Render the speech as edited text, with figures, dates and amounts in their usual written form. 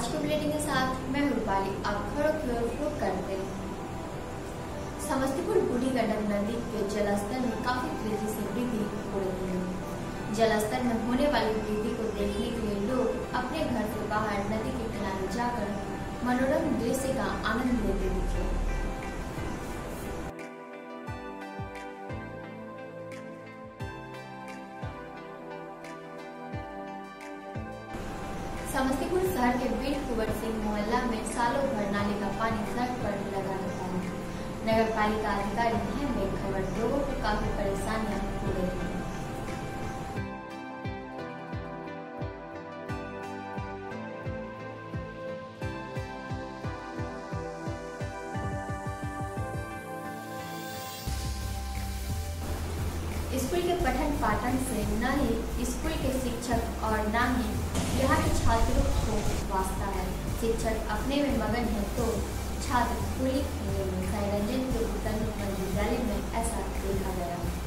आज के बुलेटिन के साथ मैं रूपाली। अब खबरों की ओर रुख करते हैं। समस्तीपुर बूढ़ी गंडक नदी के जलस्तर में काफी तेजी से वृद्धि हो रही है। जलस्तर में होने वाली वृद्धि को देखने के लिए लोग अपने घर से बाहर नदी के किनारे जाकर मनोरम दृश्य का आनंद लेते दिखे। समस्तीपुर शहर के वीर कुंवर सिंह मोहल्ला में सालों भर नाले का पानी सड़क पर लगा रहता है। नगर पालिका अधिकारी हैं बेखबर, लोगों को काफी परेशानियां हो रही हैं। स्कूल के पठन पाठन से न ही स्कूल के शिक्षक और न ही यहाँ के छात्रों को वास्ता है। शिक्षक अपने में मगन है तो छात्र होली खेलने में। साई रंजन के उत्तर विद्यालय में ऐसा देखा गया।